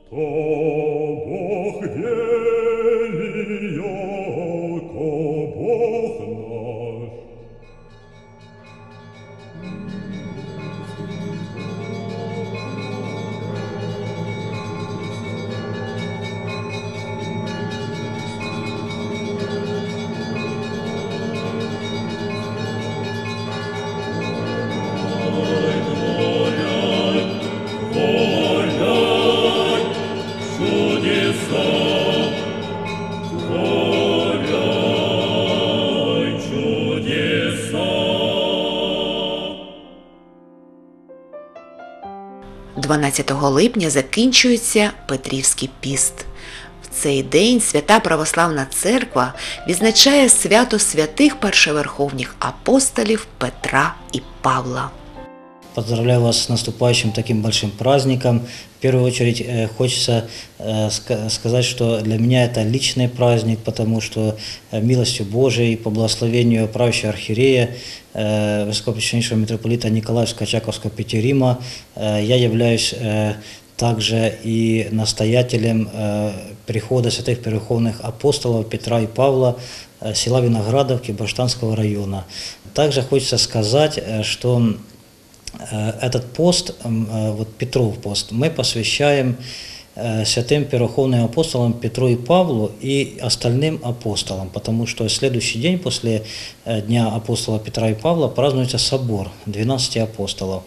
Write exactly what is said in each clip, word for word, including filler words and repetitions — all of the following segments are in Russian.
Что Бог вели, яко Бог наш. дванадцятого липня закінчується Петрівський піст. В цей день Свята Православна Церква відзначає свято святих першоверховних апостолів Петра і Павла. Поздравляю вас с наступающим таким большим праздником. В первую очередь хочется сказать, что для меня это личный праздник, потому что милостью Божией, по благословению правящего архиерея, высокопречнейшего митрополита Николаевско-Очаковского Петерима, я являюсь также и настоятелем прихода святых первородных апостолов Петра и Павла села Виноградовки Баштанского района. Также хочется сказать, что этот пост, вот Петров пост, мы посвящаем святым первородным апостолам Петру и Павлу и остальным апостолам, потому что следующий день после Дня апостола Петра и Павла празднуется собор двенадцати апостолов.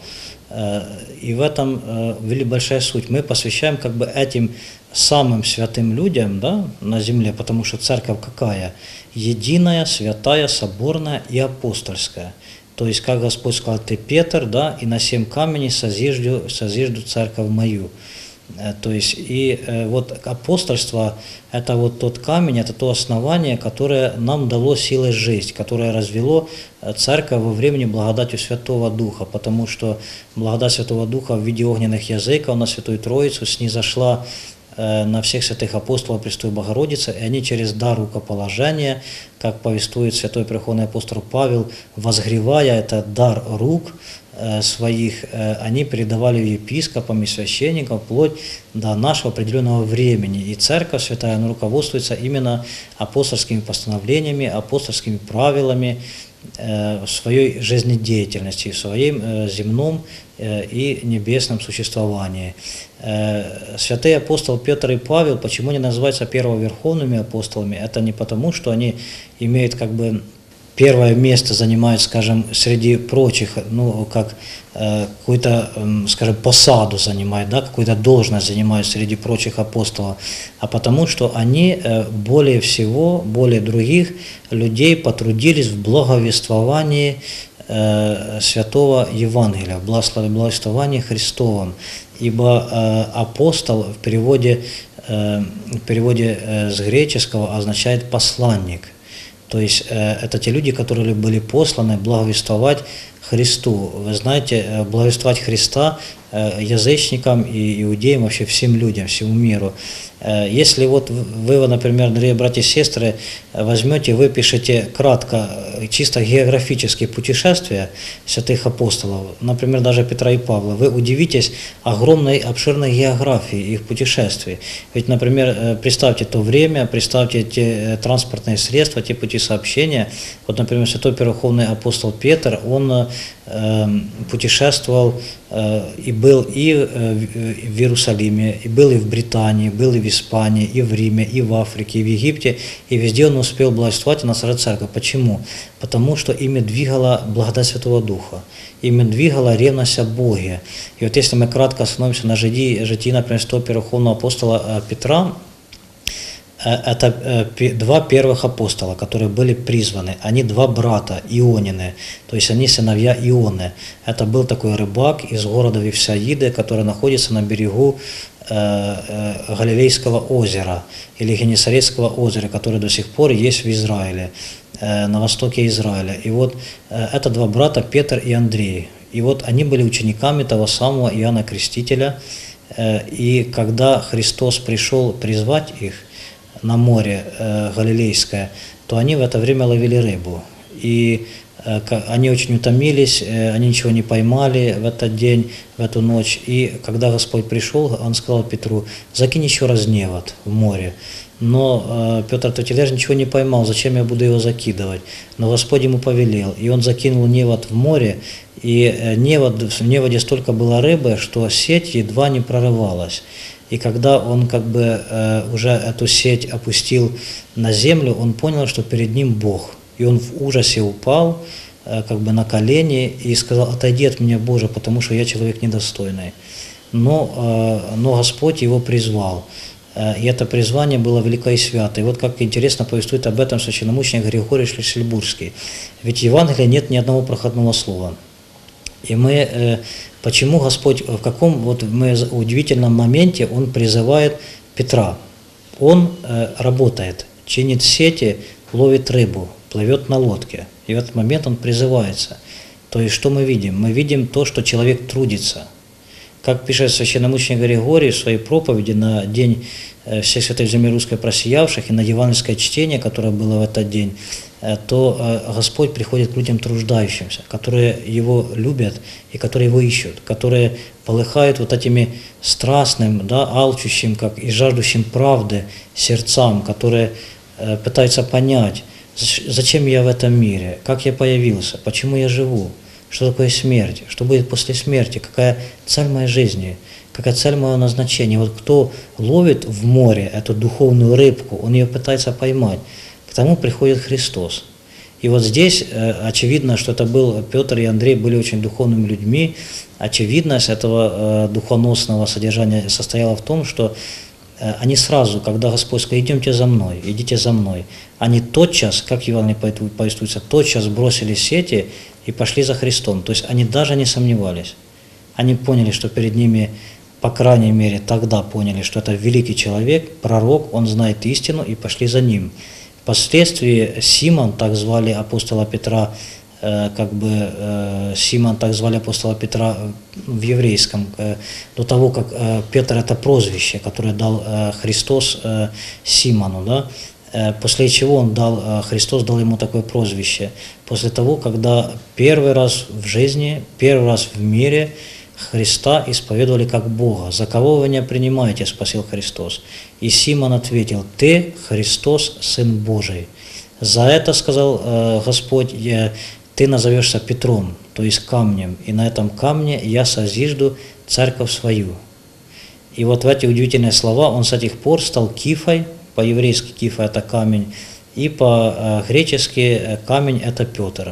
И в этом большая суть. Мы посвящаем как бы этим самым святым людям, да, на земле, потому что церковь какая? Единая, святая, соборная и апостольская. То есть, как Господь сказал, ты Петр, да, и на семь камней созижду, созижду церковь мою. То есть, и вот апостольство – это вот тот камень, это то основание, которое нам дало силой жить, которое развело церковь во времени благодатью Святого Духа, потому что благодать Святого Духа в виде огненных языков на Святую Троицу снизошла на всех святых апостолов Престой Богородицы, и они через дар рукоположения, как повествует святой преподобный апостол Павел, возгревая этот дар рук своих, они передавали епископам и священникам вплоть до нашего определенного времени. И Церковь Святая, она руководствуется именно апостольскими постановлениями, апостольскими правилами в своей жизнедеятельности, в своем земном и небесном существовании. Святые апостолы Петр и Павел, почему они называются первоверховными апостолами? Это не потому, что они имеют как бы первое место, занимают, скажем, среди прочих, ну, как э, какую-то, э, скажем, посаду занимают, да, какую-то должность занимают среди прочих апостолов, а потому что они э, более всего, более других людей потрудились в благовествовании э, Святого Евангелия, в благовествовании Христовом. Ибо э, апостол в переводе, э, в переводе э, с греческого означает «посланник». То есть э, это те люди, которые были посланы благовествовать Христу. Вы знаете, благовествовать Христа э, язычникам и иудеям, вообще всем людям, всему миру. Э, если вот вы, например, дорогие братья и сестры, возьмете, выпишите кратко, чисто географические путешествия святых апостолов, например, даже Петра и Павла, вы удивитесь огромной, обширной географии их путешествий. Ведь, например, представьте то время, представьте те транспортные средства, те пути сообщения. Вот, например, святой первородный апостол Петр, он э, путешествовал э, и был и в Иерусалиме, и был и в Британии, был и в Испании, и в Риме, и в Африке, и в Египте, и везде он успел благовествовать и насаждать церковь. Почему? Потому что ими двигала благодать Святого Духа, ими двигала ревность о Боге. И вот если мы кратко остановимся на житии, житии, например, святого первородного апостола Петра, это два первых апостола, которые были призваны. Они два брата, Ионины, то есть они сыновья Ионы. Это был такой рыбак из города Вифсаиды, который находится на берегу Галилейского озера или Генесарецкого озера, который до сих пор есть в Израиле, на востоке Израиля. И вот это два брата, Петр и Андрей. И вот они были учениками того самого Иоанна Крестителя. И когда Христос пришел призвать их на море Галилейское, то они в это время ловили рыбу. И э, ка- они очень утомились, э, они ничего не поймали в этот день, в эту ночь. И когда Господь пришел, Он сказал Петру: закинь еще раз невод в море. Но э, Петр Тотилер ничего не поймал, зачем я буду его закидывать. Но Господь ему повелел, и он закинул невод в море, и э, невод, в неводе столько было рыбы, что сеть едва не прорывалась. И когда он как бы э, уже эту сеть опустил на землю, он понял, что перед ним Бог. И он в ужасе упал э, как бы на колени и сказал: отойди от меня, Боже, потому что я человек недостойный. Но, э, но Господь его призвал. И это призвание было велико и свято. И вот как интересно повествует об этом священномученик Григорий Шлиссельбургский. Ведь в Евангелии нет ни одного проходного слова. И мы, почему Господь, в каком вот мы удивительном моменте Он призывает Петра. Он работает, чинит сети, ловит рыбу, плывет на лодке. И в этот момент он призывается. То есть что мы видим? Мы видим то, что человек трудится. Как пишет священномученик Григорий в своей проповеди на день всех святых земли русской просиявших и на евангельское чтение, которое было в этот день, то Господь приходит к людям труждающимся, которые Его любят и которые Его ищут, которые полыхают вот этими страстным, да, алчущим, как и жаждущим правды сердцам, которые пытаются понять, зачем я в этом мире, как я появился, почему я живу. Что такое смерть? Что будет после смерти? Какая цель моей жизни? Какая цель моего назначения? Вот кто ловит в море эту духовную рыбку, он ее пытается поймать. К тому приходит Христос. И вот здесь э, очевидно, что это был Петр и Андрей, были очень духовными людьми. Очевидность этого э, духоносного содержания состояла в том, что э, они сразу, когда Господь сказал: идемте за мной, идите за мной, они тотчас, как в Евангелии повествуется, тотчас бросили сети и пошли за Христом. То есть они даже не сомневались. Они поняли, что перед ними, по крайней мере, тогда поняли, что это великий человек, пророк, он знает истину, и пошли за ним. Впоследствии Симон, так звали апостола Петра, э, как бы э, Симон, так звали апостола Петра в еврейском, э, до того, как э, Петр — это прозвище, которое дал э, Христос э, Симону, да? После чего он дал, Христос дал ему такое прозвище. После того, когда первый раз в жизни, первый раз в мире Христа исповедовали как Бога. «За кого вы меня принимаете?» – спросил Христос. И Симон ответил: «Ты, Христос, Сын Божий». За это, сказал э, Господь, я, ты назовешься Петром, то есть камнем, и на этом камне я созижду церковь свою. И вот в эти удивительные слова он с этих пор стал Кифой. По-еврейски Кифа – это камень, и по-гречески камень – это Петр.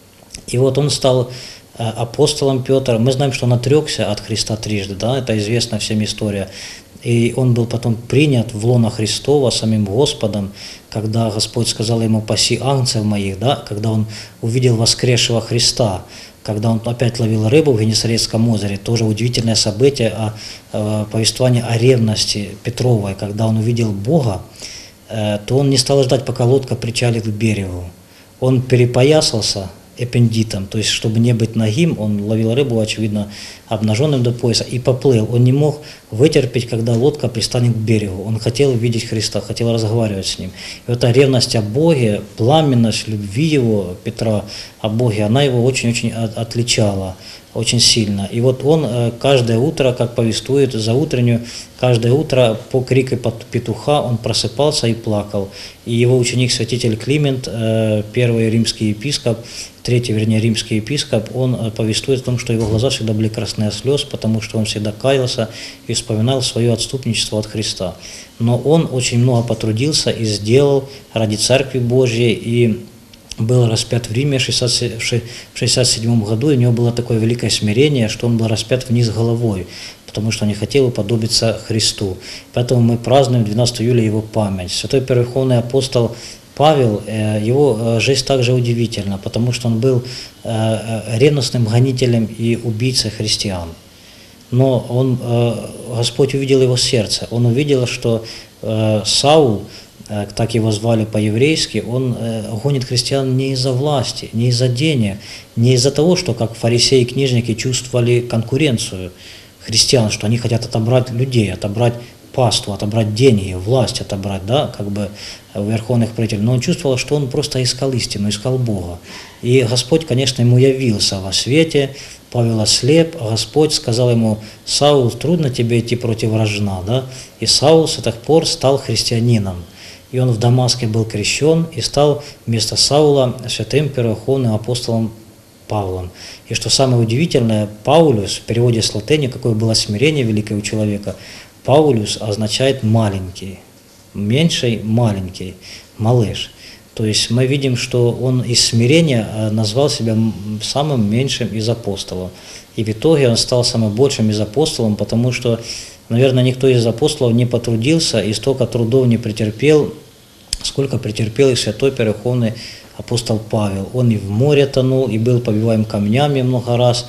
И вот он стал апостолом Петр. Мы знаем, что он отрекся от Христа трижды, да, это известна всем история. И он был потом принят в лоно Христова самим Господом, когда Господь сказал ему: «Паси агнцев моих», да, когда он увидел воскресшего Христа, когда он опять ловил рыбу в Генесарецком озере, тоже удивительное событие, о, о, повествование о ревности Петровой. Когда он увидел Бога, э, то он не стал ждать, пока лодка причалит к берегу. Он перепоясался эпендитом, то есть, чтобы не быть нагим, он ловил рыбу, очевидно, обнаженным до пояса, и поплыл. Он не мог вытерпеть, когда лодка пристанет к берегу. Он хотел видеть Христа, хотел разговаривать с Ним. И эта ревность о Боге, пламенность любви его, Петра, о Боге, она его очень-очень отличала, очень сильно. И вот он каждое утро, как повествует за утреннюю, каждое утро по крику петуха он просыпался и плакал. И его ученик святитель Климент, первый римский епископ, третий, вернее, римский епископ, он повествует о том, что его глаза всегда были красные от слез, потому что он всегда каялся и вспоминал свое отступничество от Христа. Но он очень много потрудился и сделал ради Церкви Божьей, и был распят в Риме в шестьдесят седьмом году, и у него было такое великое смирение, что он был распят вниз головой, потому что не хотел уподобиться Христу. Поэтому мы празднуем двенадцатого июля его память. Святой Верховный апостол Павел, его жизнь также удивительна, потому что он был ревностным гонителем и убийцей христиан. Но он, Господь увидел его сердце, он увидел, что Саул, так его звали по-еврейски, он гонит христиан не из-за власти, не из-за денег, не из-за того, что как фарисеи и книжники чувствовали конкуренцию христиан, что они хотят отобрать людей, отобрать паству, отобрать деньги, власть отобрать, да, как бы у верховных правителей. Но он чувствовал, что он просто искал истину, искал Бога. И Господь, конечно, ему явился во свете. Павел ослеп, а Господь сказал ему: «Саул, трудно тебе идти против вражна», да? И Саул с тех пор стал христианином. И он в Дамаске был крещен и стал вместо Саула святым первоверховным апостолом Павлом. И что самое удивительное, Паулюс, в переводе с латыни, какое было смирение великого человека, Паулюс означает «маленький», меньший – маленький, малыш. То есть мы видим, что он из смирения назвал себя самым меньшим из апостолов. И в итоге он стал самым большим из апостолов, потому что, наверное, никто из апостолов не потрудился и столько трудов не претерпел, сколько претерпел и святой первоверховный апостол Павел. Он и в море тонул, и был побиваем камнями много раз,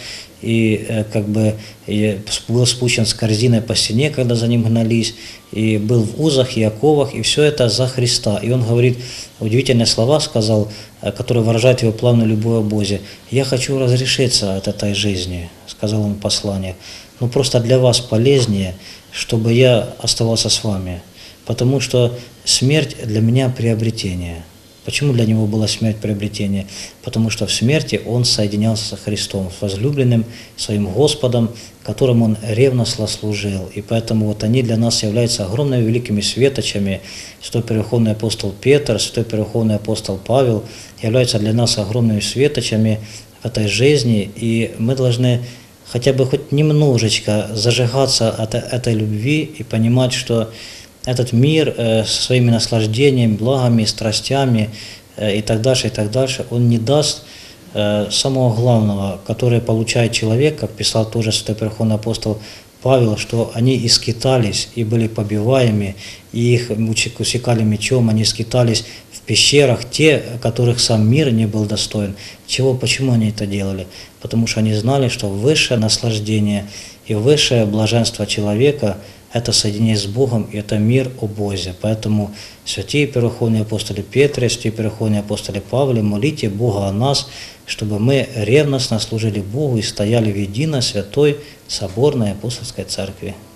и э, как бы и был спущен с корзиной по стене, когда за ним гнались, и был в узах и оковах, и все это за Христа. И он говорит, удивительные слова сказал, э, которые выражают его плавную любовь о Боге. «Я хочу разрешиться от этой жизни», сказал он в послании, «но просто для вас полезнее, чтобы я оставался с вами, потому что смерть для меня приобретение». Почему для него была смерть приобретение? Потому что в смерти он соединялся со Христом, с возлюбленным своим Господом, которому он ревностно служил. И поэтому вот они для нас являются огромными великими светочами. Святой первоверховный апостол Петр, святой первоверховный апостол Павел являются для нас огромными светочами в этой жизни. И мы должны хотя бы хоть немножечко зажигаться от этой любви и понимать, что этот мир э, со своими наслаждениями, благами, страстями э, и так дальше, и так дальше, он не даст э, самого главного, которое получает человек, как писал тоже святой первоверховный апостол Павел, что они и скитались, и были побиваемы, и их усекали мечом, они скитались в пещерах, те, которых сам мир не был достоин. Чего, почему они это делали? Потому что они знали, что высшее наслаждение и высшее блаженство человека – это соединение с Богом, и это мир о Боге. Поэтому святые первоверховные апостоли Петр, святые первоверховные апостоли Павел, молите Бога о нас, чтобы мы ревностно служили Богу и стояли в единой святой соборной апостольской церкви.